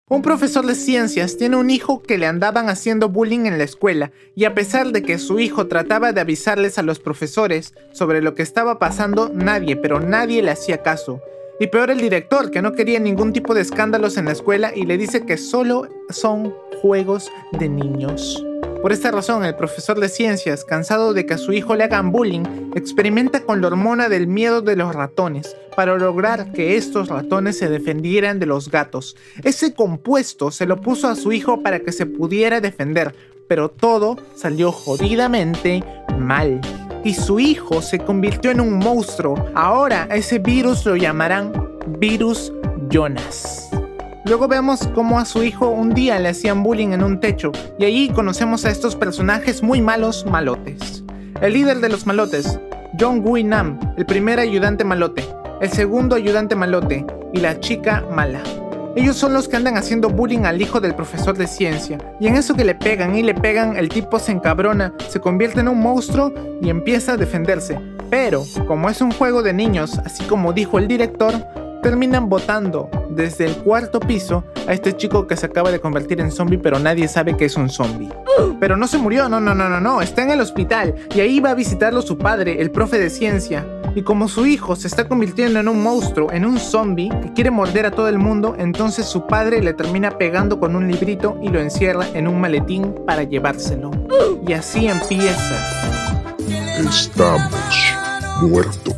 Un profesor de ciencias tiene un hijo que le andaban haciendo bullying en la escuela, y a pesar de que su hijo trataba de avisarles a los profesores sobre lo que estaba pasando, pero nadie le hacía caso. Y peor el director, que no quería ningún tipo de escándalos en la escuela y le dice que solo son juegos de niños. Por esta razón, el profesor de ciencias, cansado de que a su hijo le hagan bullying, experimenta con la hormona del miedo de los ratones para lograr que estos ratones se defendieran de los gatos. Ese compuesto se lo puso a su hijo para que se pudiera defender, pero todo salió jodidamente mal. Y su hijo se convirtió en un monstruo. Ahora a ese virus lo llamarán Virus Jonas. Luego vemos cómo a su hijo un día le hacían bullying en un techo, y allí conocemos a estos personajes muy malotes. El líder de los malotes, Jong-Woo Nam, el primer ayudante malote, el segundo ayudante malote y la chica mala. Ellos son los que andan haciendo bullying al hijo del profesor de ciencia, y en eso que le pegan, el tipo se encabrona, se convierte en un monstruo y empieza a defenderse. Pero, como es un juego de niños, así como dijo el director, terminan botando desde el cuarto piso a este chico que se acaba de convertir en zombie, pero nadie sabe que es un zombie. Pero no se murió, no, está en el hospital y ahí va a visitarlo su padre, el profe de ciencia. Y como su hijo se está convirtiendo en un monstruo, en un zombie que quiere morder a todo el mundo, entonces su padre le termina pegando con un librito y lo encierra en un maletín para llevárselo. Y así empieza. Estamos muertos.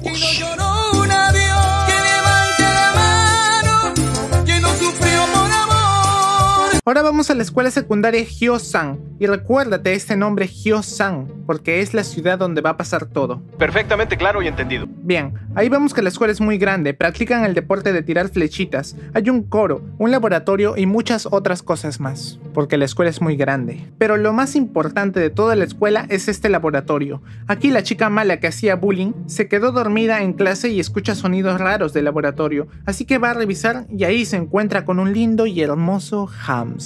Ahora vamos a la escuela secundaria Hyo-san, y recuérdate este nombre Hyo-san, porque es la ciudad donde va a pasar todo. Perfectamente claro y entendido. Bien, ahí vemos que la escuela es muy grande, practican el deporte de tirar flechitas, hay un coro, un laboratorio y muchas otras cosas más, porque la escuela es muy grande. Pero lo más importante de toda la escuela es este laboratorio. Aquí la chica mala que hacía bullying se quedó dormida en clase y escucha sonidos raros del laboratorio, así que va a revisar y ahí se encuentra con un lindo y hermoso hámster.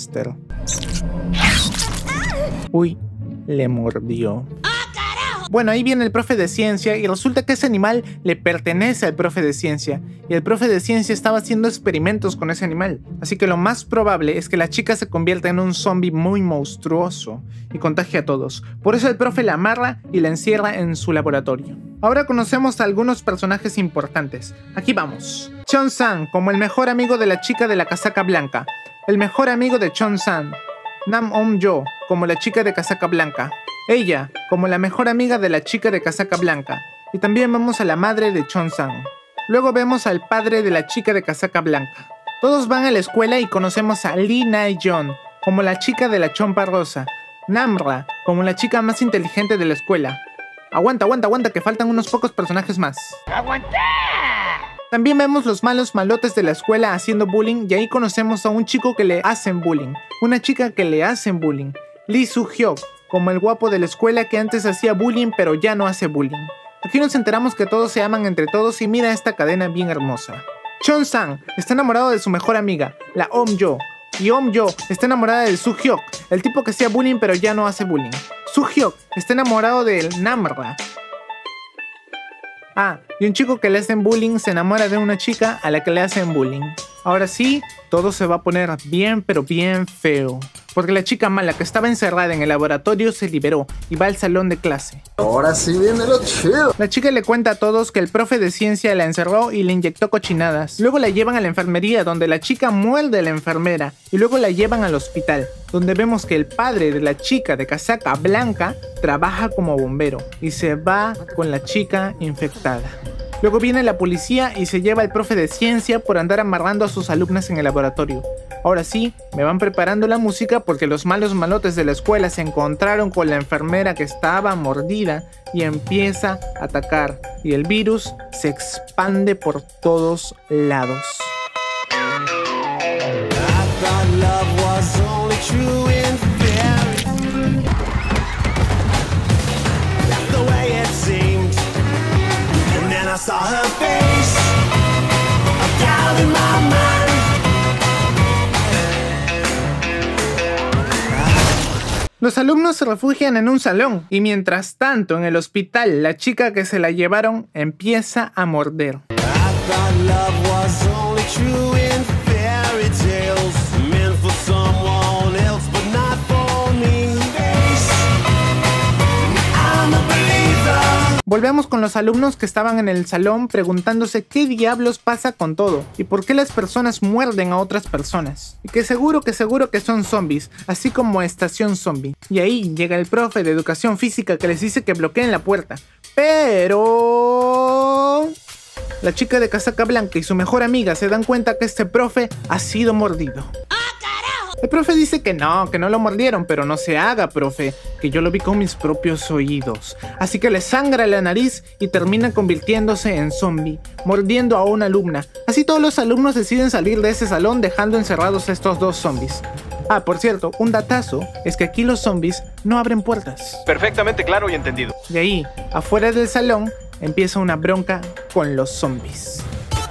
Uy, le mordió. Bueno, ahí viene el profe de ciencia y resulta que ese animal le pertenece al profe de ciencia, y el profe de ciencia estaba haciendo experimentos con ese animal, así que lo más probable es que la chica se convierta en un zombie muy monstruoso y contagie a todos. Por eso el profe la amarra y la encierra en su laboratorio. Ahora conocemos a algunos personajes importantes. Aquí vamos. Chon-san como el mejor amigo de la chica de la casaca blanca, el mejor amigo de Chon-san. Nam Om-jo como la chica de casaca blanca, ella como la mejor amiga de la chica de casaca blanca, y también vemos a la madre de Chon-san. Luego vemos al padre de la chica de casaca blanca. Todos van a la escuela y conocemos a Lee Na-yeon como la chica de la chompa rosa, Namra como la chica más inteligente de la escuela. Aguanta, que faltan unos pocos personajes más. ¡Aguanta! También vemos los malotes de la escuela haciendo bullying, y ahí conocemos a un chico que le hacen bullying, una chica que le hacen bullying, Lee Soo-hyuk como el guapo de la escuela que antes hacía bullying pero ya no hace bullying. Aquí nos enteramos que todos se aman entre todos y mira esta cadena bien hermosa. Chon-san está enamorado de su mejor amiga, la Om-jo, y Om-jo está enamorada de Soo-hyuk, el tipo que hacía bullying pero ya no hace bullying. Soo-hyuk está enamorado de Namra. Y un chico que le hacen bullying se enamora de una chica a la que le hacen bullying. Ahora sí, todo se va a poner bien pero bien feo, porque la chica mala que estaba encerrada en el laboratorio se liberó y va al salón de clase. Ahora sí viene lo chido. La chica le cuenta a todos que el profe de ciencia la encerró y le inyectó cochinadas. Luego la llevan a la enfermería, donde la chica muerde a la enfermera, y luego la llevan al hospital, donde vemos que el padre de la chica de casaca blanca trabaja como bombero y se va con la chica infectada. Luego viene la policía y se lleva al profe de ciencia por andar amarrando a sus alumnas en el laboratorio. Ahora sí, me van preparando la música porque los malotes de la escuela se encontraron con la enfermera que estaba mordida y empieza a atacar, y el virus se expande por todos lados. I saw her face, a doubt in my mind. Los alumnos se refugian en un salón y mientras tanto en el hospital la chica que se la llevaron empieza a morder. I thought love was only true in fairy tales, meant Volvemos con los alumnos que estaban en el salón preguntándose qué diablos pasa con todo y por qué las personas muerden a otras personas. Y que seguro que son zombies, así como Estación Zombie. Y ahí llega el profe de educación física que les dice que bloqueen la puerta. Pero la chica de casaca blanca y su mejor amiga se dan cuenta que este profe ha sido mordido. El profe dice que no lo mordieron, pero no se haga, profe, que yo lo vi con mis propios oídos. Así que le sangra la nariz y termina convirtiéndose en zombie, mordiendo a una alumna. Así todos los alumnos deciden salir de ese salón dejando encerrados a estos dos zombies. Ah, por cierto, un datazo es que aquí los zombies no abren puertas. Perfectamente claro y entendido. Y ahí, afuera del salón, empieza una bronca con los zombies.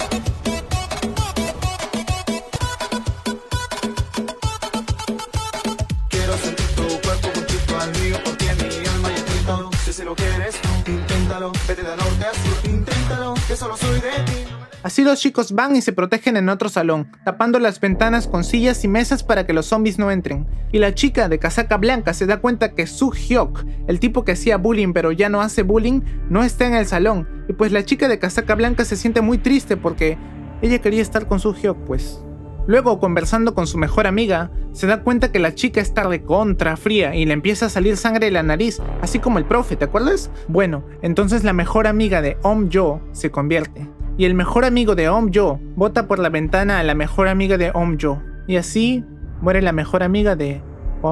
Así los chicos van y se protegen en otro salón, tapando las ventanas con sillas y mesas para que los zombies no entren. Y la chica de casaca blanca se da cuenta que Soo-hyuk, el tipo que hacía bullying pero ya no hace bullying, no está en el salón. Y pues la chica de casaca blanca se siente muy triste porque ella quería estar con Soo-hyuk, pues. Luego, conversando con su mejor amiga, se da cuenta que la chica está recontra fría y le empieza a salir sangre de la nariz, así como el profe, ¿te acuerdas? Bueno, entonces la mejor amiga de Om-jo se convierte. Y el mejor amigo de Om-jo bota por la ventana a la mejor amiga de Om-jo. Y así muere la mejor amiga de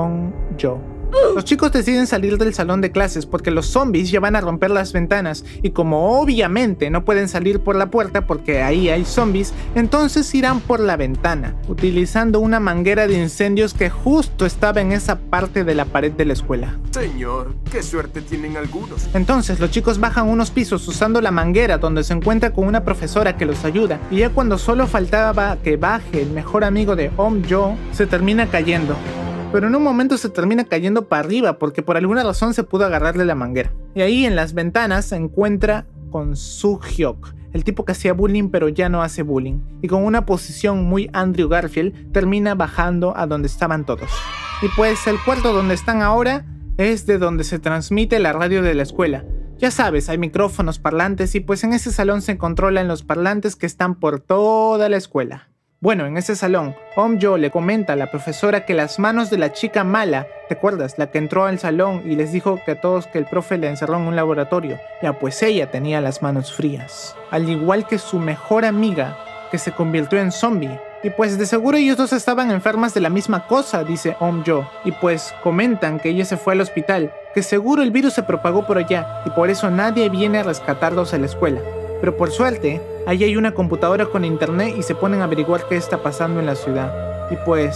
Om-jo. Los chicos deciden salir del salón de clases porque los zombies ya van a romper las ventanas y como obviamente no pueden salir por la puerta porque ahí hay zombies, entonces irán por la ventana, utilizando una manguera de incendios que justo estaba en esa parte de la pared de la escuela. Señor, qué suerte tienen algunos. Entonces los chicos bajan unos pisos usando la manguera donde se encuentra con una profesora que los ayuda y ya cuando solo faltaba que baje el mejor amigo de Om-jo, se termina cayendo. Pero en un momento se termina cayendo para arriba porque por alguna razón se pudo agarrarle la manguera. Y ahí en las ventanas se encuentra con Soo-hyuk, el tipo que hacía bullying pero ya no hace bullying. Y con una posición muy Andrew Garfield termina bajando a donde estaban todos. Y pues el cuarto donde están ahora es de donde se transmite la radio de la escuela. Ya sabes, hay micrófonos, parlantes y pues en ese salón se controlan los parlantes que están por toda la escuela. Bueno, en ese salón, Om-jo le comenta a la profesora que las manos de la chica mala, ¿te acuerdas? La que entró al salón y les dijo que a todos que el profe le encerró en un laboratorio. Ya pues ella tenía las manos frías. Al igual que su mejor amiga, que se convirtió en zombie. Y pues de seguro ellos dos estaban enfermas de la misma cosa, dice Om-jo. Y pues comentan que ella se fue al hospital, que seguro el virus se propagó por allá y por eso nadie viene a rescatarlos a la escuela. Pero por suerte, ahí hay una computadora con internet y se ponen a averiguar qué está pasando en la ciudad. Y pues...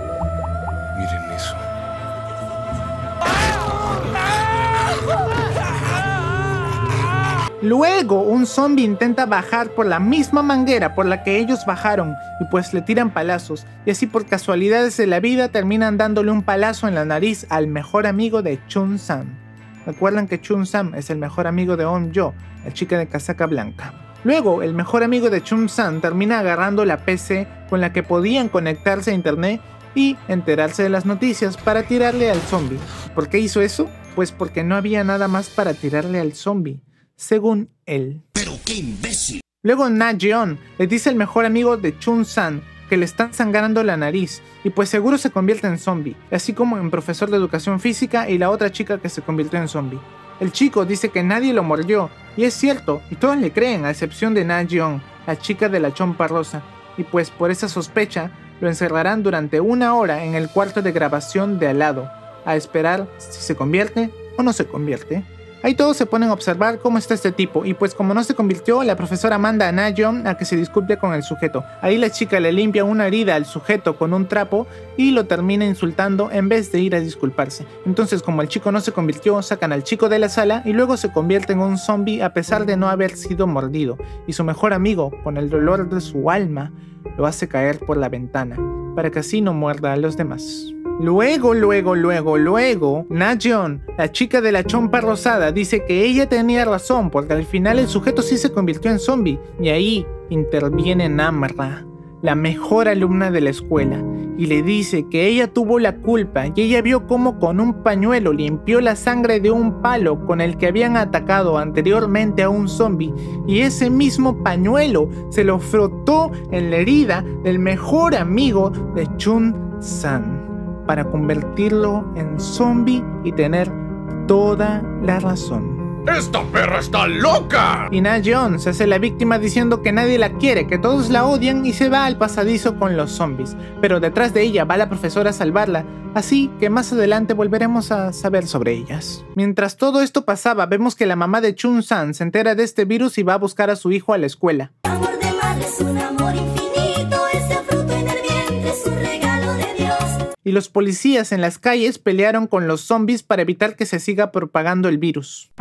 Miren eso. Luego, un zombie intenta bajar por la misma manguera por la que ellos bajaron y pues le tiran palazos. Y así por casualidades de la vida terminan dándole un palazo en la nariz al mejor amigo de Chun-san. Recuerdan que Chun-san es el mejor amigo de Om-jo, la chica de casaca blanca. Luego, el mejor amigo de Chun-san termina agarrando la PC con la que podían conectarse a internet y enterarse de las noticias para tirarle al zombie. ¿Por qué hizo eso? Pues porque no había nada más para tirarle al zombie, según él. ¡Pero qué imbécil! Luego Na-jeon le dice al mejor amigo de Chun-san que le están sangrando la nariz y pues seguro se convierte en zombie, así como en profesor de educación física y la otra chica que se convirtió en zombie. El chico dice que nadie lo mordió y es cierto y todos le creen a excepción de Na-jeon, la chica de la chompa rosa, y pues por esa sospecha lo encerrarán durante 1 hora en el cuarto de grabación de al lado, a esperar si se convierte o no se convierte. Ahí todos se ponen a observar cómo está este tipo y pues como no se convirtió, la profesora manda a Na-jeon a que se disculpe con el sujeto. Ahí la chica le limpia una herida al sujeto con un trapo y lo termina insultando en vez de ir a disculparse. Entonces como el chico no se convirtió, sacan al chico de la sala y luego se convierte en un zombie a pesar de no haber sido mordido. Y su mejor amigo, con el dolor de su alma, lo hace caer por la ventana para que así no muerda a los demás. Luego, Na-jeon, la chica de la chompa rosada, dice que ella tenía razón porque al final el sujeto sí se convirtió en zombie y ahí interviene Namra, la mejor alumna de la escuela, y le dice que ella tuvo la culpa y ella vio cómo con un pañuelo limpió la sangre de un palo con el que habían atacado anteriormente a un zombie, y ese mismo pañuelo se lo frotó en la herida del mejor amigo de Chun-san para convertirlo en zombie y tener toda la razón. ¡Esta perra está loca! Y Na-yeon se hace la víctima diciendo que nadie la quiere, que todos la odian y se va al pasadizo con los zombies. Pero detrás de ella va la profesora a salvarla, así que más adelante volveremos a saber sobre ellas. Mientras todo esto pasaba, vemos que la mamá de Chun-san se entera de este virus y va a buscar a su hijo a la escuela. Amor de madre es un amor infinito, ese fruto en el vientre es un regalo de Dios. Y los policías en las calles pelearon con los zombies para evitar que se siga propagando el virus.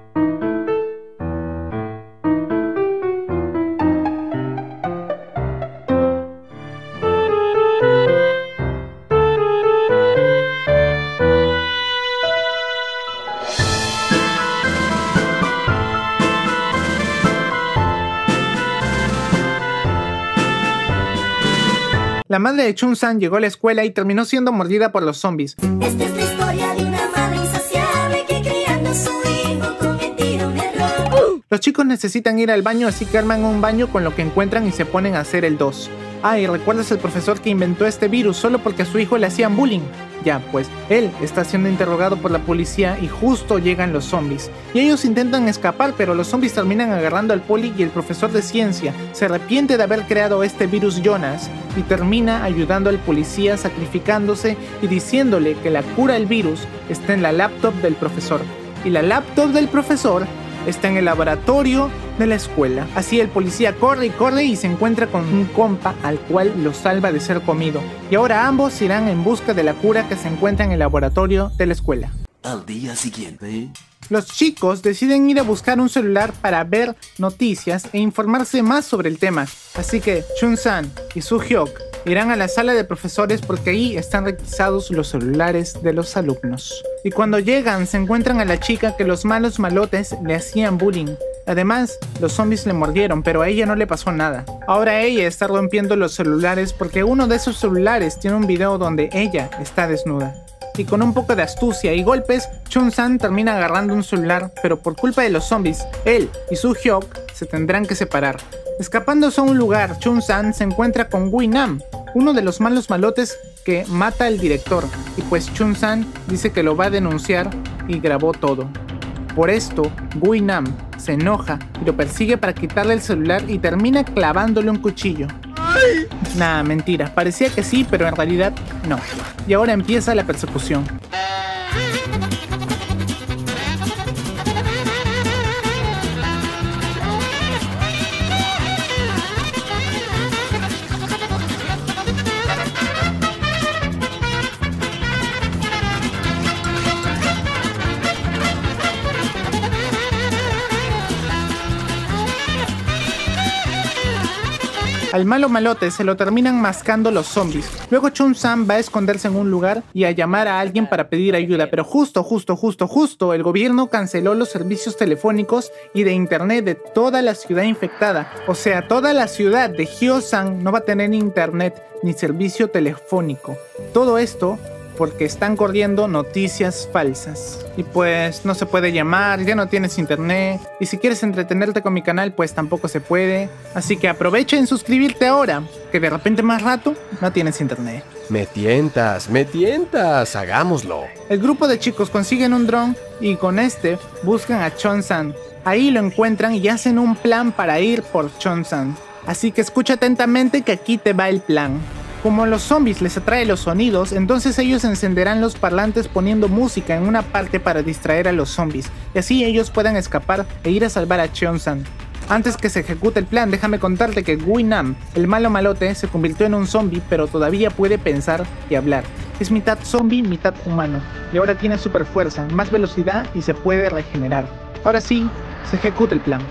La madre de Chun-san llegó a la escuela y terminó siendo mordida por los zombies. Esta es la historia de una madre insaciable que criando a su hijo cometió un error. Los chicos necesitan ir al baño, así que arman un baño con lo que encuentran y se ponen a hacer el 2. Ah, y ¿recuerdas el profesor que inventó este virus solo porque a su hijo le hacían bullying? Ya, pues, él está siendo interrogado por la policía y justo llegan los zombies. Y ellos intentan escapar, pero los zombies terminan agarrando al poli y el profesor de ciencia se arrepiente de haber creado este virus Jonas y termina ayudando al policía sacrificándose y diciéndole que la cura al virus está en la laptop del profesor. Y la laptop del profesor está en el laboratorio de la escuela. Así el policía corre y corre y se encuentra con un compa al cual lo salva de ser comido. Y ahora ambos irán en busca de la cura que se encuentra en el laboratorio de la escuela. Al día siguiente, Los chicos deciden ir a buscar un celular para ver noticias e informarse más sobre el tema. Así que Chun-san y Soo-hyuk irán a la sala de profesores porque ahí están requisados los celulares de los alumnos. Y cuando llegan se encuentran a la chica que los malos malotes le hacían bullying. Además, los zombies le mordieron, pero a ella no le pasó nada. Ahora ella está rompiendo los celulares porque uno de esos celulares tiene un video donde ella está desnuda. Y con un poco de astucia y golpes, Chun-san termina agarrando un celular, pero por culpa de los zombies, él y Soo-hyuk se tendrán que separar. Escapándose a un lugar, Chun-san se encuentra con Woo-nam, uno de los malos malotes que mata al director, y pues Chun-san dice que lo va a denunciar y grabó todo. Por esto, Woo-nam se enoja y lo persigue para quitarle el celular y termina clavándole un cuchillo. Nah, mentira, parecía que sí, pero en realidad no. Y ahora empieza la persecución. Al malo malote se lo terminan mascando los zombies. Luego Chun-san va a esconderse en un lugar y a llamar a alguien para pedir ayuda, pero justo el gobierno canceló los servicios telefónicos y de internet de toda la ciudad infectada. O sea, toda la ciudad de Hyosan no va a tener internet ni servicio telefónico. Todo esto porque están corriendo noticias falsas. Y pues no se puede llamar, ya no tienes internet. Y si quieres entretenerte con mi canal, pues tampoco se puede. Así que aprovecha en suscribirte ahora, que de repente más rato no tienes internet. Me tientas, hagámoslo. El grupo de chicos consiguen un dron y con este buscan a Chun-san. Ahí lo encuentran y hacen un plan para ir por Chun-san. Así que escucha atentamente que aquí te va el plan. Como a los zombies les atrae los sonidos, entonces ellos encenderán los parlantes poniendo música en una parte para distraer a los zombies, y así ellos puedan escapar e ir a salvar a Chun-san. Antes que se ejecute el plan, déjame contarte que Woo-nam, el malo malote, se convirtió en un zombie, pero todavía puede pensar y hablar. Es mitad zombie, mitad humano, y ahora tiene super fuerza, más velocidad y se puede regenerar. Ahora sí, se ejecuta el plan.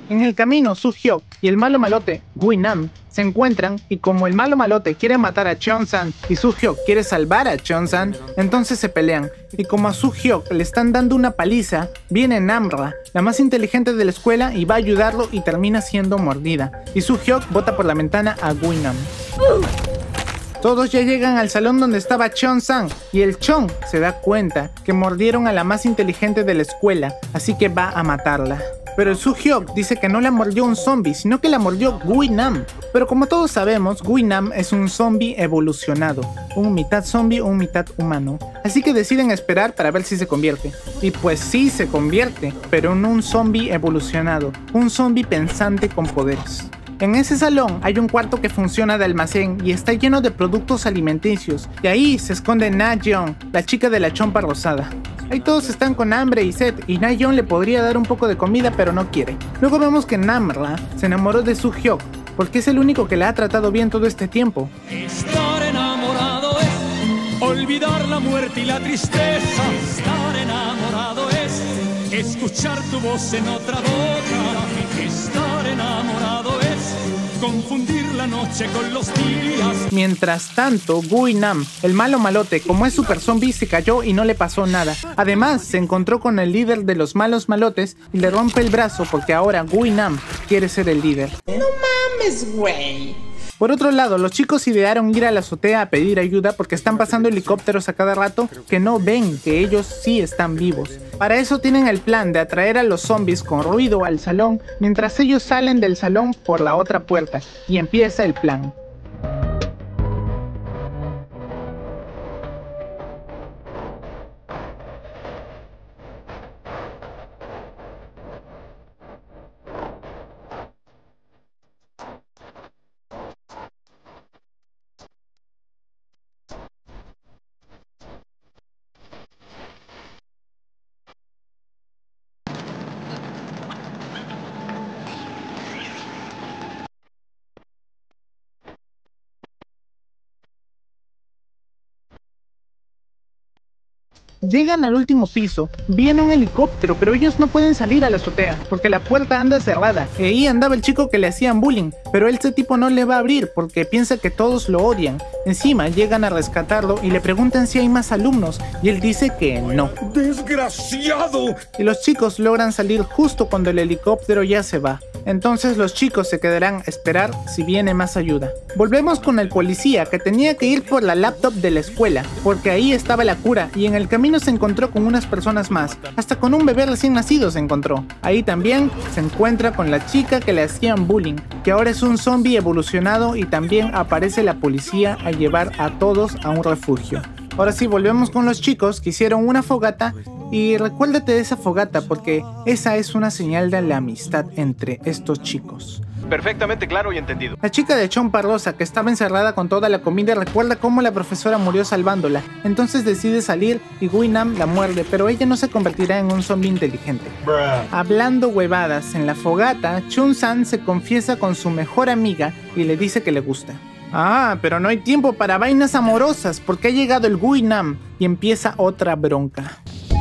En el camino, Soo-hyuk y el malo malote, Woo-nam, se encuentran y como el malo malote quiere matar a Cheon-san y Soo-hyuk quiere salvar a Cheon-san, entonces se pelean. Y como a Soo-hyuk le están dando una paliza, viene Namra, la más inteligente de la escuela, y va a ayudarlo y termina siendo mordida. Y Soo-hyuk bota por la ventana a Woo-nam. Todos ya llegan al salón donde estaba Cheon-san y el Chon se da cuenta que mordieron a la más inteligente de la escuela, así que va a matarla. Pero el Soo-hyuk dice que no la mordió un zombie, sino que la mordió Woo-nam. Pero como todos sabemos, Woo-nam es un zombie evolucionado, un mitad zombie, un mitad humano. Así que deciden esperar para ver si se convierte. Y pues sí se convierte, pero en un zombie evolucionado, un zombie pensante con poderes. En ese salón hay un cuarto que funciona de almacén y está lleno de productos alimenticios. Y ahí se esconde Na-yeon, la chica de la chompa rosada. Ahí todos están con hambre y sed y Na-yeon le podría dar un poco de comida pero no quiere. Luego vemos que Namra se enamoró de Soo-hyuk porque es el único que la ha tratado bien todo este tiempo. Estar enamorado es olvidar la muerte y la tristeza. Estar enamorado es escuchar tu voz en otra boca. Estar enamorado es confundir la noche con los días. Mientras tanto, Woo-nam, el malo malote, como es super zombie, se cayó y no le pasó nada. Además, se encontró con el líder de los malos malotes y le rompe el brazo porque ahora Woo-nam quiere ser el líder. No mames, güey. Por otro lado, los chicos idearon ir a la azotea a pedir ayuda porque están pasando helicópteros a cada rato que no ven que ellos sí están vivos. Para eso tienen el plan de atraer a los zombies con ruido al salón mientras ellos salen del salón por la otra puerta, y empieza el plan. Llegan al último piso, viene un helicóptero, pero ellos no pueden salir a la azotea porque la puerta anda cerrada. Y ahí andaba el chico que le hacían bullying, pero este tipo no le va a abrir porque piensa que todos lo odian. Encima llegan a rescatarlo y le preguntan si hay más alumnos y él dice que no. ¡Desgraciado! Y los chicos logran salir justo cuando el helicóptero ya se va. Entonces los chicos se quedarán a esperar si viene más ayuda. Volvemos con el policía que tenía que ir por la laptop de la escuela porque ahí estaba la cura y en el camino se encontró con unas personas más. Hasta con un bebé recién nacido se encontró. Ahí también se encuentra con la chica que le hacían bullying, que ahora es un zombie evolucionado, y también aparece la policía a llevar a todos a un refugio. Ahora sí, volvemos con los chicos que hicieron una fogata. Y recuérdate de esa fogata porque esa es una señal de la amistad entre estos chicos. Perfectamente claro y entendido. La chica de chompa rosa que estaba encerrada con toda la comida recuerda cómo la profesora murió salvándola. Entonces decide salir y Woo-nam la muerde, pero ella no se convertirá en un zombie inteligente. Hablando huevadas en la fogata, Chun-san se confiesa con su mejor amiga y le dice que le gusta. Ah, pero no hay tiempo para vainas amorosas porque ha llegado el Woo-nam y empieza otra bronca.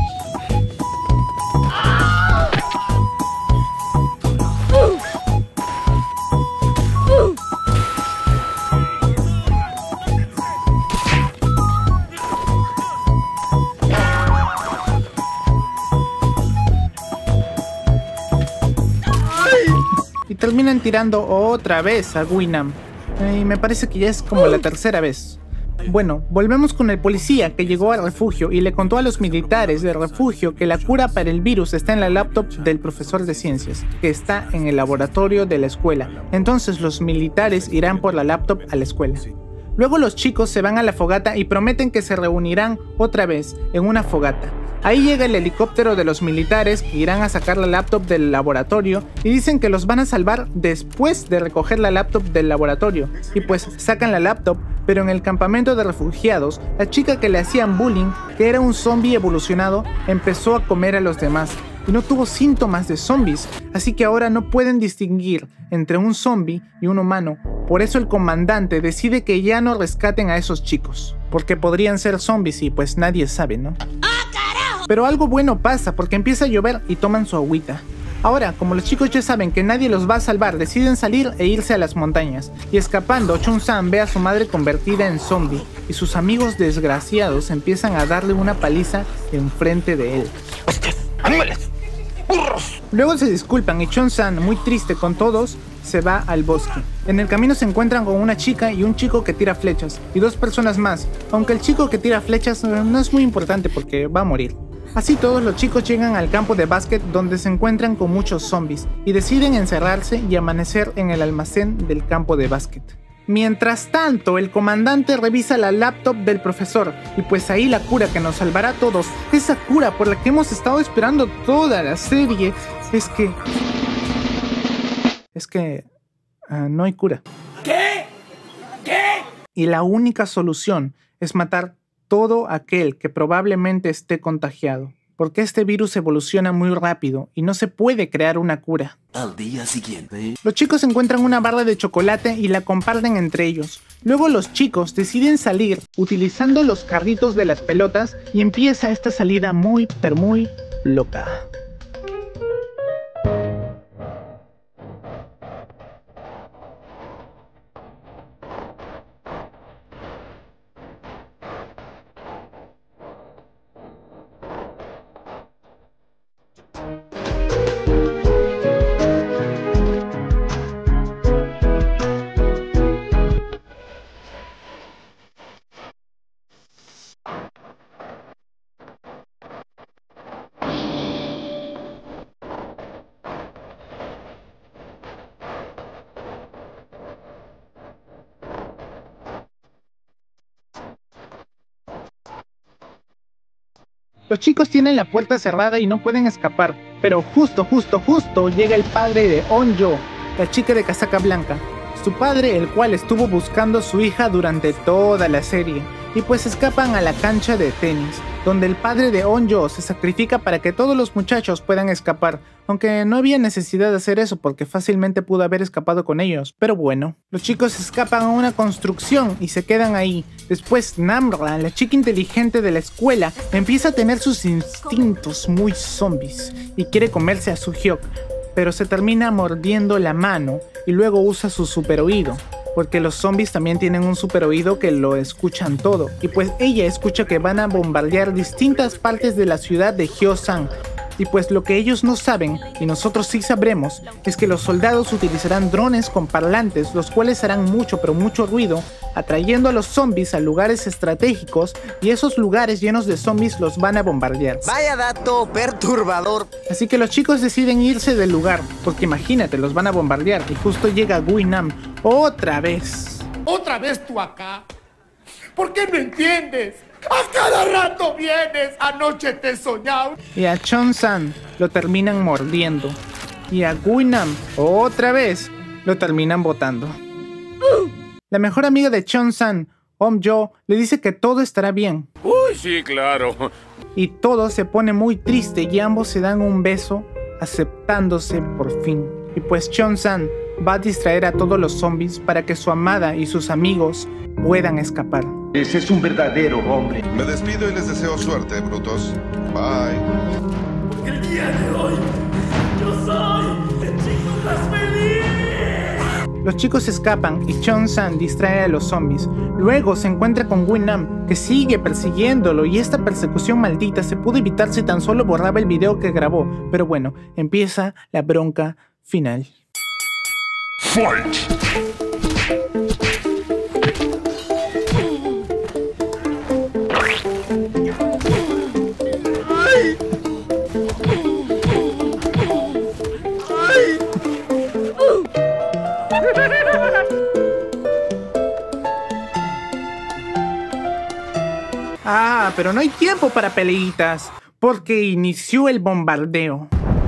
Y terminan tirando otra vez a Woo-nam. Y me parece que ya es como la tercera vez. Bueno, volvemos con el policía que llegó al refugio y le contó a los militares del refugio que la cura para el virus está en la laptop del profesor de ciencias, que está en el laboratorio de la escuela. Entonces los militares irán por la laptop a la escuela. Luego los chicos se van a la fogata y prometen que se reunirán otra vez en una fogata. Ahí llega el helicóptero de los militares que irán a sacar la laptop del laboratorio y dicen que los van a salvar después de recoger la laptop del laboratorio. Y pues sacan la laptop, pero en el campamento de refugiados, la chica que le hacían bullying, que era un zombie evolucionado, empezó a comer a los demás y no tuvo síntomas de zombies, así que ahora no pueden distinguir entre un zombie y un humano. Por eso el comandante decide que ya no rescaten a esos chicos, porque podrían ser zombies y pues nadie sabe, ¿no? Pero algo bueno pasa porque empieza a llover y toman su agüita. Ahora, como los chicos ya saben que nadie los va a salvar, deciden salir e irse a las montañas. Y escapando, Chun-san ve a su madre convertida en zombie y sus amigos desgraciados empiezan a darle una paliza enfrente de él. ¡Animales! ¡Burros! Luego se disculpan y Chun-san, muy triste con todos, se va al bosque. En el camino se encuentran con una chica y un chico que tira flechas, y dos personas más, aunque el chico que tira flechas no es muy importante porque va a morir. Así todos los chicos llegan al campo de básquet donde se encuentran con muchos zombies y deciden encerrarse y amanecer en el almacén del campo de básquet. Mientras tanto, el comandante revisa la laptop del profesor y pues ahí la cura que nos salvará a todos, esa cura por la que hemos estado esperando toda la serie, es que no hay cura. ¿Qué? Y la única solución es matar todo aquel que probablemente esté contagiado, porque este virus evoluciona muy rápido y no se puede crear una cura. Al día siguiente. Los chicos encuentran una barra de chocolate y la comparten entre ellos. Luego los chicos deciden salir utilizando los carritos de las pelotas y empieza esta salida muy, pero muy loca. Los chicos tienen la puerta cerrada y no pueden escapar, pero justo llega el padre de Onjo, la chica de casaca blanca. Su padre, el cual estuvo buscando a su hija durante toda la serie, y pues escapan a la cancha de tenis, donde el padre de Onjo se sacrifica para que todos los muchachos puedan escapar, aunque no había necesidad de hacer eso porque fácilmente pudo haber escapado con ellos, pero bueno. Los chicos escapan a una construcción y se quedan ahí. Después Namra, la chica inteligente de la escuela, empieza a tener sus instintos muy zombies y quiere comerse a Su-hyuk, pero se termina mordiendo la mano y luego usa su super oído, porque los zombies también tienen un super oído que lo escuchan todo, y pues ella escucha que van a bombardear distintas partes de la ciudad de Hyosan. Y pues lo que ellos no saben, y nosotros sí sabremos, es que los soldados utilizarán drones con parlantes, los cuales harán mucho pero mucho ruido, atrayendo a los zombies a lugares estratégicos, y esos lugares llenos de zombies los van a bombardear. Vaya dato perturbador. Así que los chicos deciden irse del lugar, porque imagínate, los van a bombardear, y justo llega Guinam otra vez. ¿Otra vez tú acá? ¿Por qué no entiendes? ¡A cada rato vienes! Anoche te he soñado. Y a Chun-san lo terminan mordiendo. Y a Guinam otra vez lo terminan botando. La mejor amiga de Chun-san, Om-jo, le dice que todo estará bien. Uy, sí, claro. Y todo se pone muy triste y ambos se dan un beso, aceptándose por fin. Y pues Chun-san va a distraer a todos los zombies para que su amada y sus amigos puedan escapar. Ese es un verdadero hombre. Me despido y les deseo suerte, brutos. Bye. El día de hoy, yo soy el chico más feliz. Los chicos escapan y Chun-san distrae a los zombies. Luego se encuentra con Guinam, que sigue persiguiéndolo, y esta persecución maldita se pudo evitar si tan solo borraba el video que grabó. Pero bueno, empieza la bronca final. Fight! Ah, pero no hay tiempo para peleitas, porque inició el bombardeo.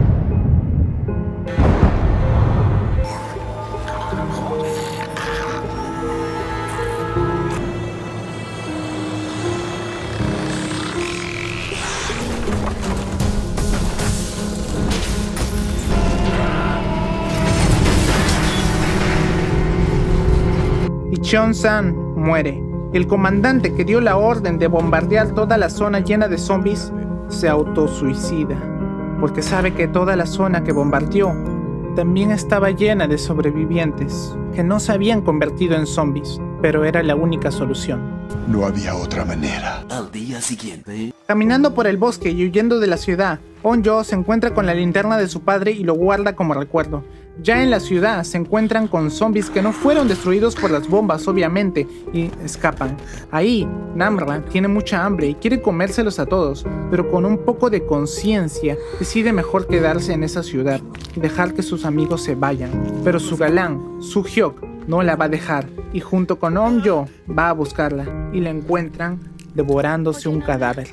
Y Chun-san muere. El comandante que dio la orden de bombardear toda la zona llena de zombies se autosuicida. porque sabe que toda la zona que bombardeó también estaba llena de sobrevivientes que no se habían convertido en zombies, pero era la única solución. No había otra manera. Al día siguiente. Caminando por el bosque y huyendo de la ciudad, On-Yo se encuentra con la linterna de su padre y lo guarda como recuerdo. Ya en la ciudad se encuentran con zombies que no fueron destruidos por las bombas, obviamente, y escapan. Ahí, Namra tiene mucha hambre y quiere comérselos a todos, pero con un poco de conciencia decide mejor quedarse en esa ciudad y dejar que sus amigos se vayan. Pero su galán, Su-hyuk, no la va a dejar y junto con On-Yo va a buscarla y la encuentran devorándose un cadáver.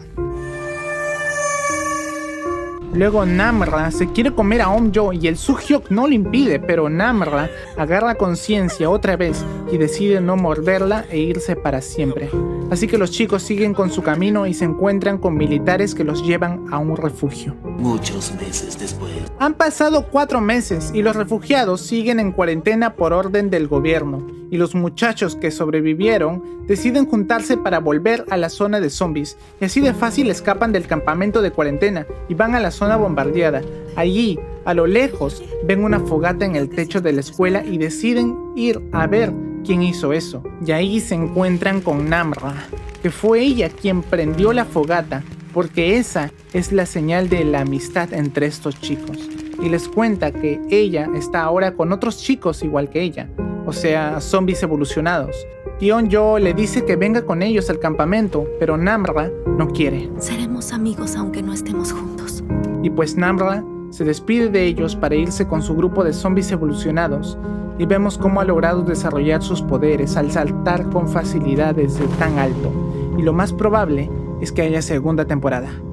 Luego Namra se quiere comer a On-Yo y el Su-hyuk no lo impide, pero Namra agarra conciencia otra vez y decide no morderla e irse para siempre. Así que los chicos siguen con su camino y se encuentran con militares que los llevan a un refugio. Muchos meses después. Han pasado 4 meses y los refugiados siguen en cuarentena por orden del gobierno, y los muchachos que sobrevivieron deciden juntarse para volver a la zona de zombies, y así de fácil escapan del campamento de cuarentena y van a la zona bombardeada. Allí, a lo lejos, ven una fogata en el techo de la escuela y deciden ir a ver quién hizo eso. Y ahí se encuentran con Namra, que fue ella quien prendió la fogata, porque esa es la señal de la amistad entre estos chicos. Y les cuenta que ella está ahora con otros chicos igual que ella, o sea, zombies evolucionados. Y On-Yo le dice que venga con ellos al campamento, pero Namra no quiere. Seremos amigos aunque no estemos juntos. Y pues Namra se despide de ellos para irse con su grupo de zombies evolucionados, y vemos cómo ha logrado desarrollar sus poderes al saltar con facilidad desde tan alto. Y lo más probable es que haya segunda temporada.